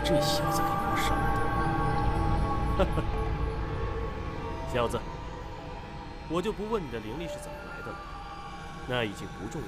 这小子给弄伤的。小子，我就不问你的灵力是怎么来的了，那已经不重要。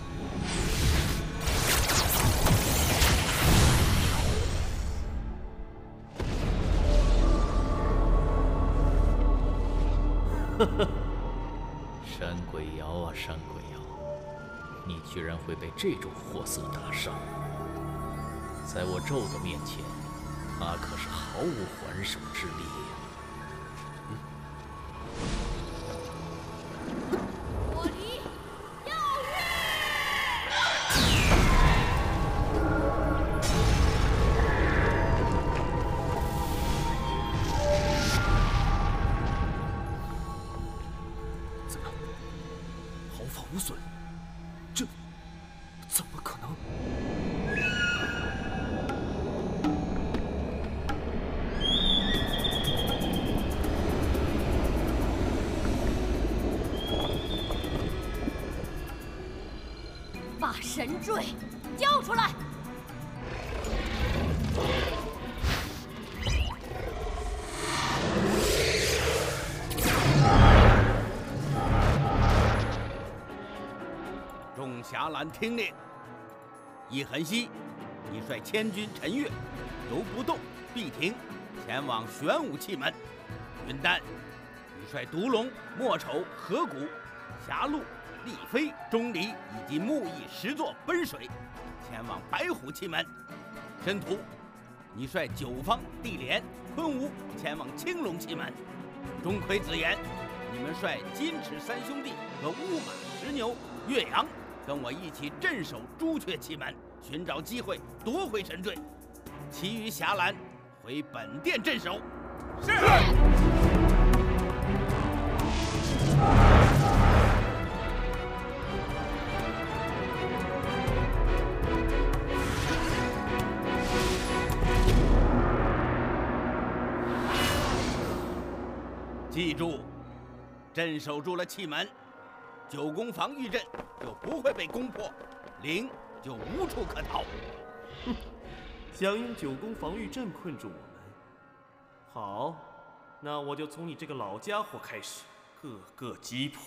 山鬼瑶啊，山鬼瑶，你居然会被这种货色打伤！在我咒的面前，他可是毫无还手之力呀！ 火离耀月！ 怎么，毫发无损？这怎么可能？ 把神坠交出来！ 众侠岚听令：易恒熙，你率千军陈越，由不动、必停，前往玄武器门；云丹，你率独龙、莫丑、河谷、霞路、丽妃、钟离以及木易10座奔水，前往白虎器门；申屠，你率九方、地连、昆吾前往青龙器门；钟馗、子言，你们率金翅三兄弟和乌马、石牛、岳阳，跟我一起镇守朱雀器门，寻找机会夺回神坠。其余侠岚回本殿镇守。是。记住，镇守住了器门，九宫防御阵就不会被攻破，灵就无处可逃。 哼，想用九宫防御阵困住我们？好，那我就从你这个老家伙开始，个个击破。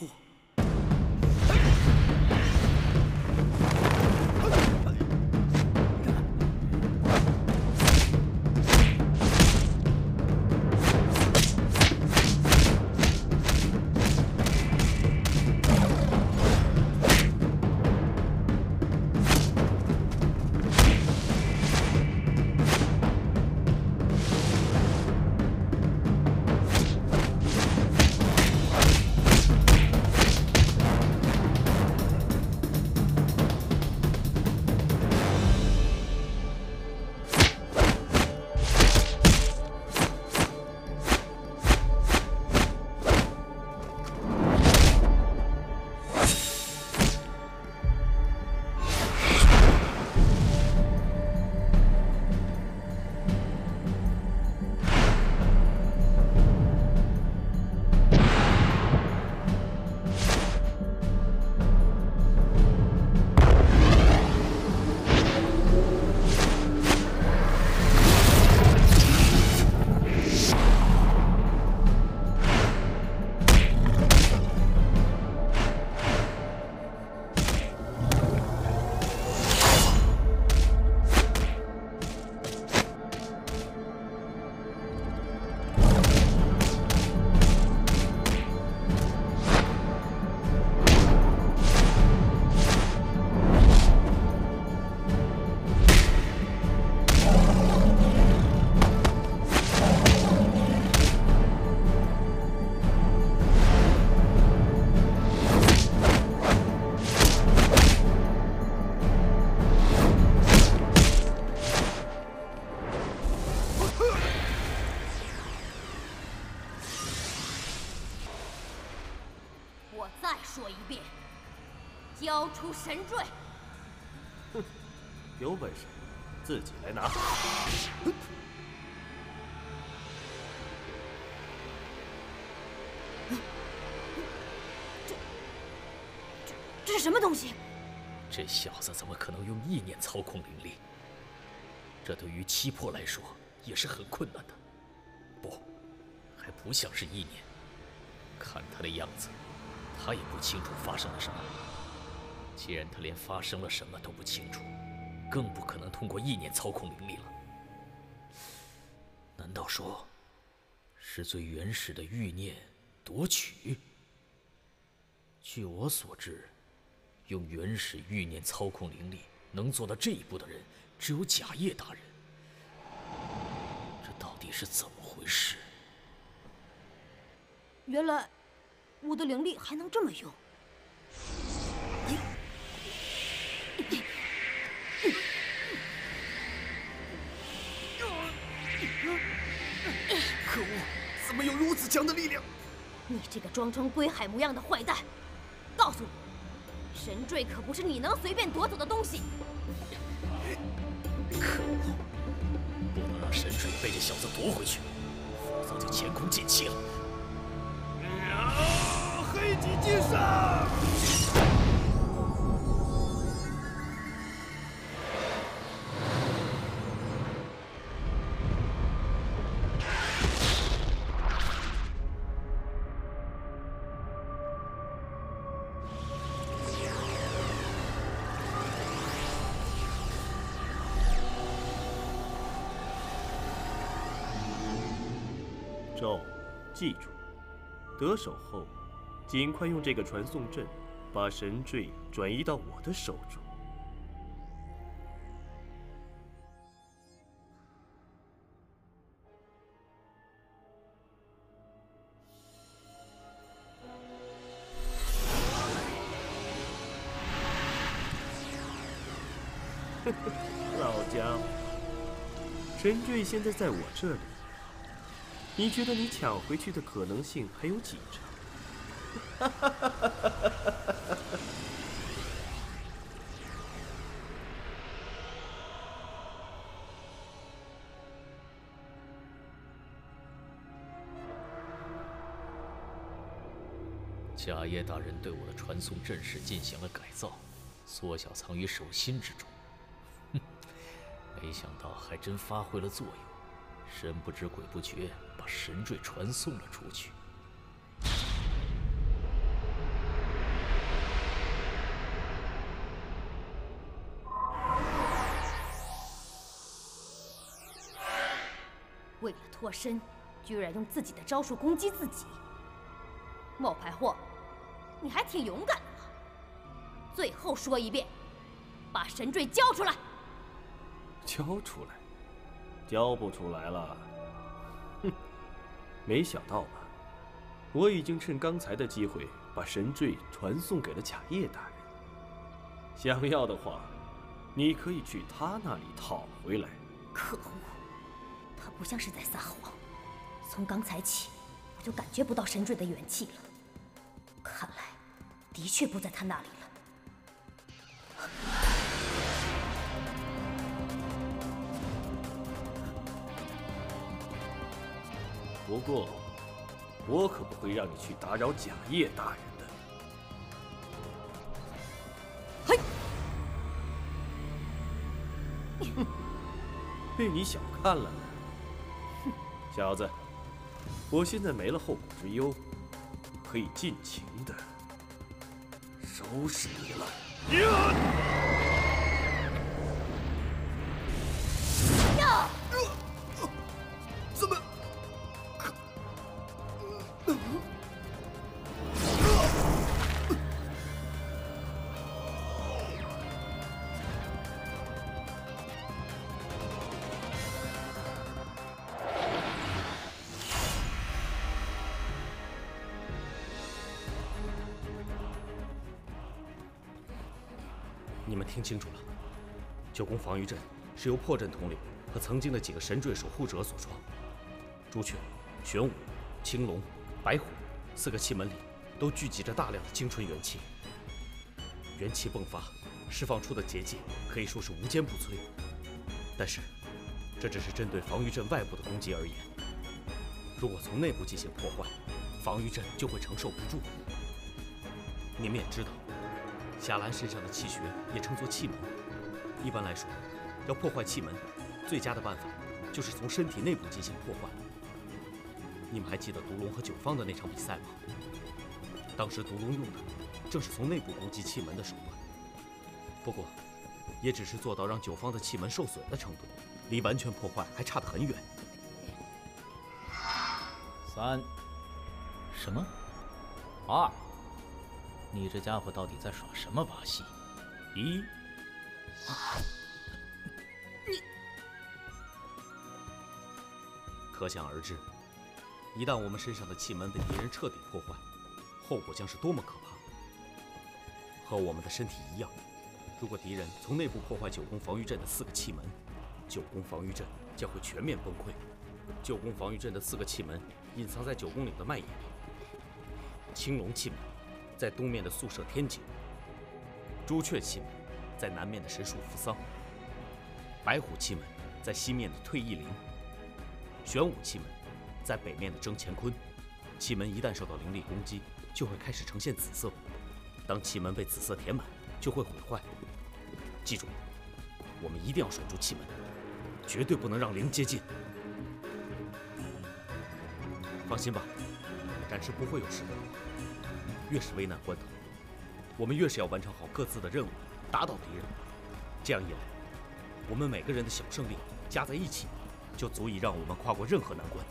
我再说一遍，交出神坠！ 哼，有本事自己来拿！ 这是什么东西？ 这小子怎么可能用意念操控灵力？ 这对于七魄来说也是很困难的。不，还不像是意念。看他的样子，他也不清楚发生了什么。既然他连发生了什么都不清楚，更不可能通过意念操控灵力了。难道说，是最原始的欲念夺取？据我所知，用原始欲念操控灵力能做到这一步的人，只有贾叶大人。这到底是怎么回事？ 原来我的灵力还能这么用。 可恶！怎么有如此强的力量？ 你这个装成龟海模样的坏蛋！告诉你，神坠可不是你能随便夺走的东西。 可恶！不能让神坠被这小子夺回去，否则就前功尽弃了。 黑脊击杀！ 咒，记住，得手后，尽快用这个传送阵，把神坠转移到我的手中。老家伙，神坠现在在我这里。你觉得你抢回去的可能性还有几成？ 贾叶大人对我的传送阵势进行了改造，缩小藏于手心之中。哼，没想到还真发挥了作用。神不知鬼不觉，把神坠传送了出去。 为了脱身，居然用自己的招数攻击自己，冒牌货，你还挺勇敢的嘛！最后说一遍，把神坠交出来！ 交出来？交不出来了。哼，没想到吧？我已经趁刚才的机会把神坠传送给了贾叶大人。想要的话，你可以去他那里讨回来。 可恶，他不像是在撒谎。从刚才起，我就感觉不到神坠的元气了。看来，的确不在他那里了。 不过，我可不会让你去打扰贾叶大人的。 嘿， 被你小看了。小子，我现在没了后顾之忧，可以尽情的收拾你了。 怎么？ 你们听清楚了，九宫防御阵是由破阵统领和曾经的几个神坠守护者所创。朱雀、玄武、青龙、白虎4个气门里都聚集着大量的精纯元气，元气迸发，释放出的结界可以说是无坚不摧。但是，这只是针对防御阵外部的攻击而言。如果从内部进行破坏，防御阵就会承受不住。你们也知道，夏兰身上的气穴也称作气门。一般来说，要破坏气门， 最佳的办法就是从身体内部进行破坏。你们还记得毒龙和九方的那场比赛吗？当时毒龙用的正是从内部攻击气门的手段，不过也只是做到让九方的气门受损的程度，离完全破坏还差得很远。 3，什么？2，你这家伙到底在耍什么把戏？1， 可想而知，一旦我们身上的气门被敌人彻底破坏，后果将是多么可怕。和我们的身体一样，如果敌人从内部破坏九宫防御阵的4个气门，九宫防御阵将会全面崩溃。九宫防御阵的4个气门隐藏在九宫岭的麦野里。青龙气门在东面的宿舍天井，朱雀气门在南面的神树扶桑，白虎气门在西面的退义陵，玄武气门在北面的征乾坤。气门一旦受到灵力攻击，就会开始呈现紫色。当气门被紫色填满，就会毁坏。记住，我们一定要守住气门，绝对不能让灵接近。放心吧，暂时不会有事的。越是危难关头，我们越是要完成好各自的任务，打倒敌人。这样一来，我们每个人的小胜利加在一起，就足以让我们跨过任何难关。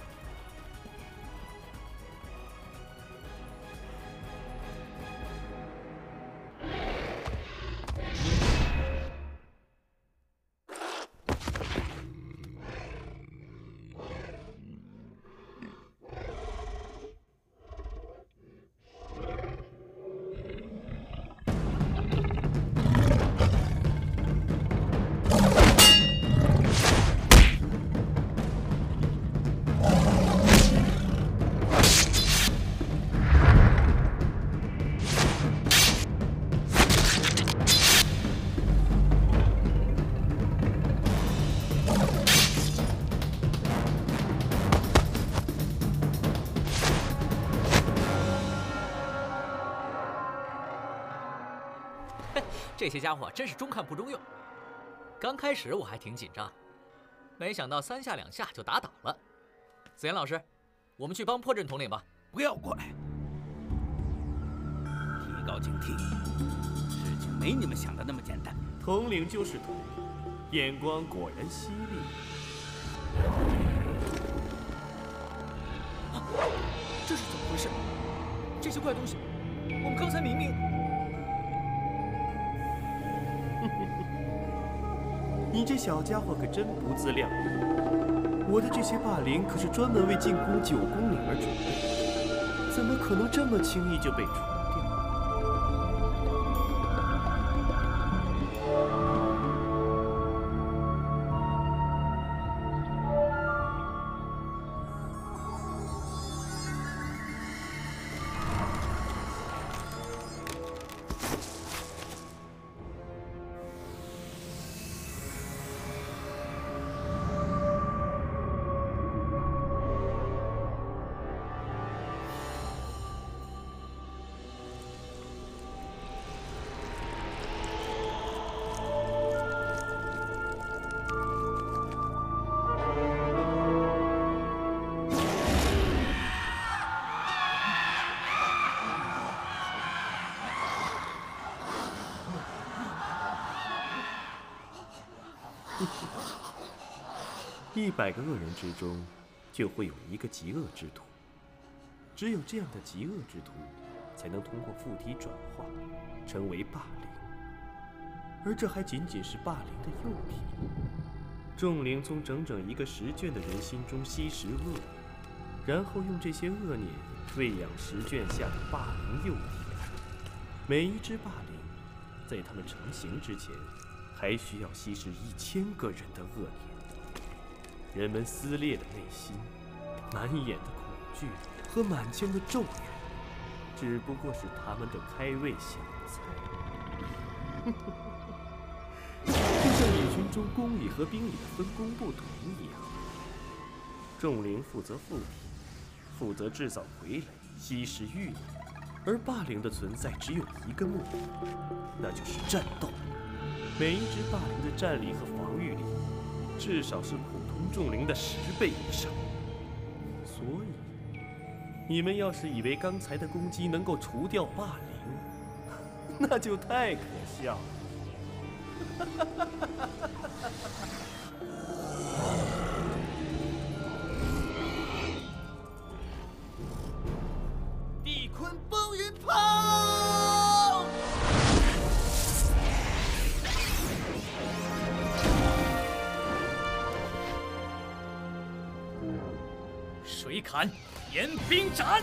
这些家伙真是中看不中用。刚开始我还挺紧张，没想到3下2下就打倒了。子言老师，我们去帮破阵统领吧。 不要过来，提高警惕，事情没你们想的那么简单。 统领就是统领，眼光果然犀利。 这是怎么回事？这些怪东西，我们刚才明明…… 你这小家伙可真不自量力！我的这些霸灵可是专门为进攻九宫岭而准备，怎么可能这么轻易就被除掉？100个恶人之中，就会有1个极恶之徒。只有这样的极恶之徒，才能通过附体转化，成为霸灵。而这还仅仅是霸灵的幼体。众灵从整整1个10卷的人心中吸食恶念，然后用这些恶念喂养10卷下的霸灵幼体。每一只霸灵，在他们成型之前，还需要吸食1000个人的恶念。人们撕裂的内心，难掩的恐惧和满腔的咒怨，只不过是他们的开胃小菜。就像野军中宫里和兵里的分工不同一样，众灵负责附体，负责制造傀儡，吸食欲念，而霸灵的存在只有1个目的，那就是战斗。每一只霸灵的战力和防御力， 至少是普通众灵的10倍以上。所以，你们要是以为刚才的攻击能够除掉霸凌，那就太可笑了。 地坤风云炮！ 水砍炎冰斩！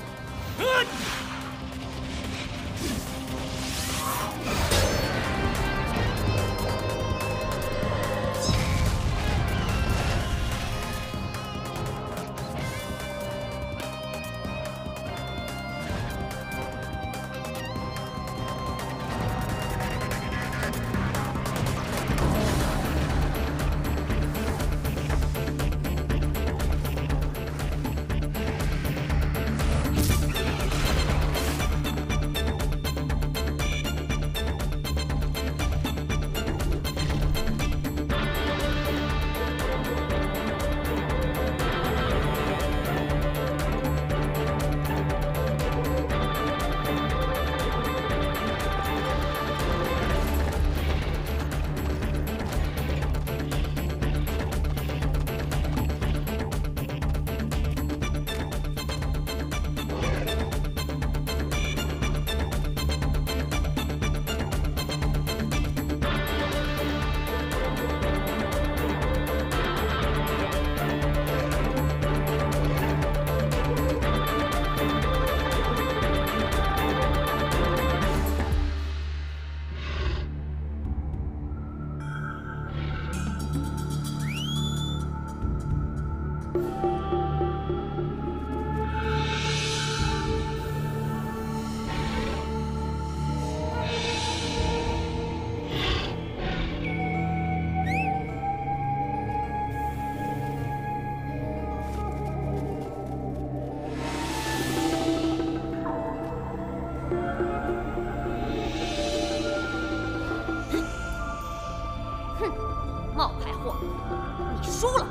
冒牌货，你输了。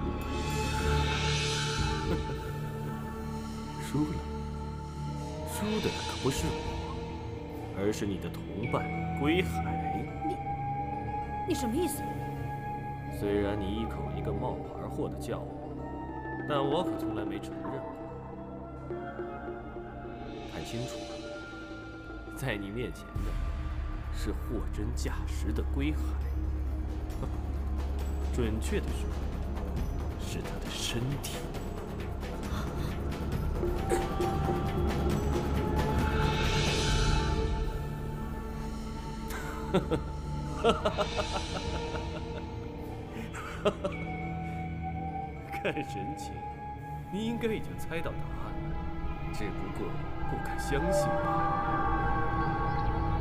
输了，输的可不是我，而是你的同伴归海。 你什么意思？ 虽然你一口一个冒牌货的叫我，但我可从来没承认过。看清楚了，在你面前的是货真价实的归海。准确的说，是他的身体。看神情，你应该已经猜到答案了，只不过不敢相信罢了。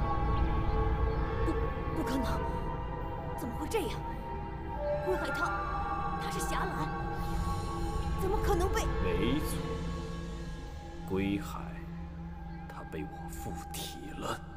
不可能，怎么会这样？归海他是侠岚，怎么可能被？ 没错，归海，他被我附体了。